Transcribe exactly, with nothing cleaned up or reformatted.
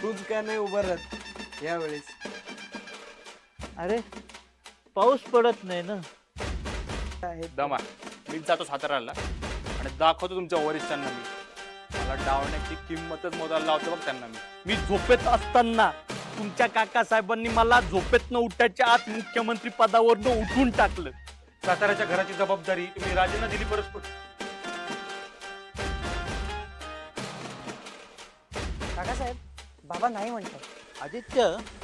तूच का नाही उभं राहत यावेळेस? अरे पाऊस पडत नाही ना. दमा मीच जातो साताऱ्याला आणि दाखवतो तुमच्या वरिष्ठांना मी मला डावण्याची किंमतच मोजायला लावतो बघ त्यांना मी. मी झोपेत असताना तुमच्या काका साहेबांनी मला झोपेतनं उठायच्या आत मुख्यमंत्री पदावरनं उठून टाकलं. साताऱ्याच्या घराची जबाबदारी तुम्ही राजेंना दिली परस्पर. काकासाहेब बाबा नाही म्हणतात. आदित्य